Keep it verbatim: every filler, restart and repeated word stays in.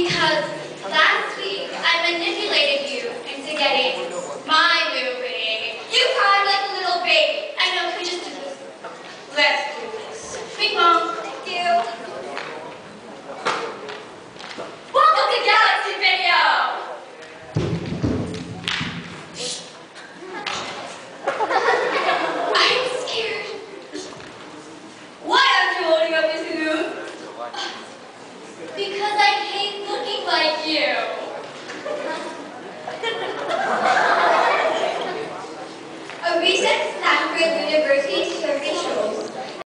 Because last week I manipulated you into getting my movie. You cried like a little baby. I know, can we just do this? Let's do this. Big Mom, thank you. Welcome to Galaxy Video! I'm scared. Why aren't you holding up this news? Because I hate looking like you. A recent Stanford